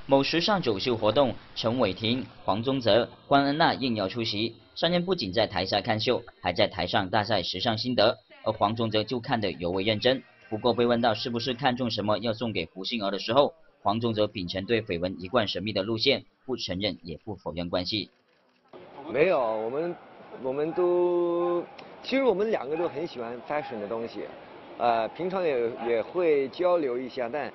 某时尚走秀活动，陈伟霆、黄宗泽、关恩娜应邀出席。三人不仅在台下看秀，还在台上大晒时尚心得，而黄宗泽就看得尤为认真。不过被问到是不是看中什么要送给胡杏儿的时候，黄宗泽秉承对绯闻一贯神秘的路线，不承认也不否认关系。 没有，我们都其实我们两个都很喜欢 fashion 的东西，平常也会交流一下，但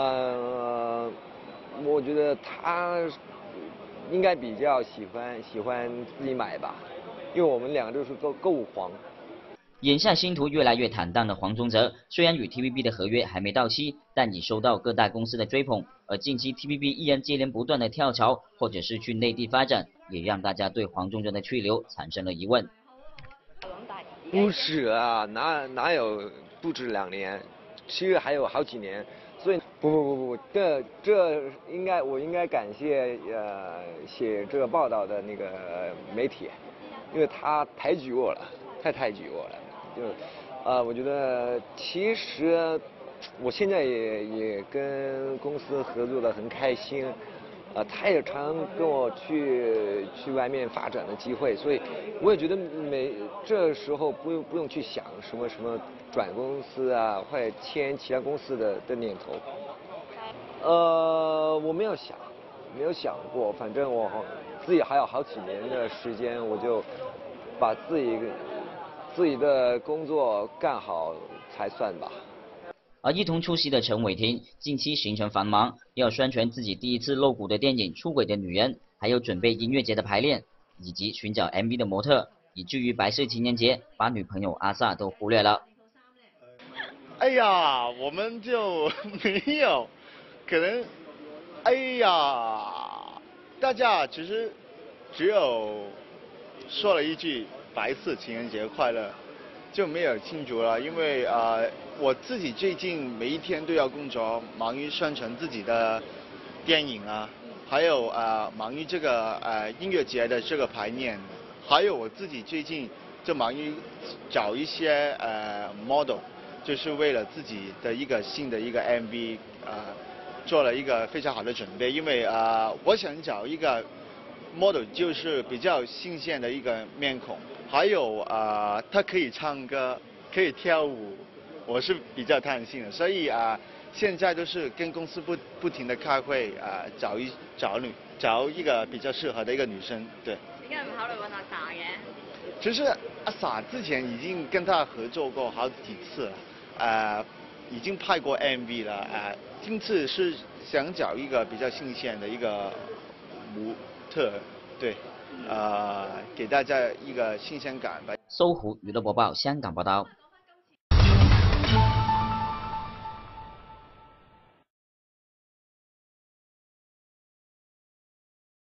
我觉得他应该比较喜欢自己买吧，因为我们两个都是购物狂。 眼下星途越来越坦荡的黄宗泽，虽然与 TVB 的合约还没到期，但已收到各大公司的追捧。而近期 TVB 艺人接连不断的跳槽，或者是去内地发展，也让大家对黄宗泽的去留产生了疑问。 不是啊，哪有不止2年，其实还有好几年。所以不，这我应该感谢写这个报道的那个媒体，因为他抬举我了，太抬举我了。我觉得其实我现在也跟公司合作的很开心，他也常跟我去外面发展的机会，所以我也觉得这时候不用去想什么转公司啊，或者签其他公司的念头。我没有想过，反正我自己还有好几年的时间，我就把自己的工作干好才算吧。 而一同出席的陈伟霆近期行程繁忙，要宣传自己第一次露骨的电影《出轨的女人》，还有准备音乐节的排练，以及寻找 MV 的模特，以至于白色情人节把女朋友阿萨都忽略了。 哎呀，我们就没有，可能，哎呀，大家其实只有说了一句白色情人节快乐，就没有庆祝了，因为我自己最近每一天都要工作，忙于宣传自己的电影啊，还有忙于这个音乐节的这个排练，还有我自己最近就忙于找一些model，就是为了自己的一个新的一个 MV 做了一个非常好的准备，因为我想找一个 model 就是比较新鲜的一个面孔，还有他可以唱歌，可以跳舞，我是比較貪心的，所以現在都是跟公司不停的開會找一個比較適合的一個女生，對。點解唔考慮揾阿 sa 嘅？其實阿 sa 之前已經跟他合作過好幾次了，已經拍過 MV 了，今次是想找一個比較新鮮的一個模特，對，給大家一個新鮮感吧。 搜狐娛樂播報，香港報道。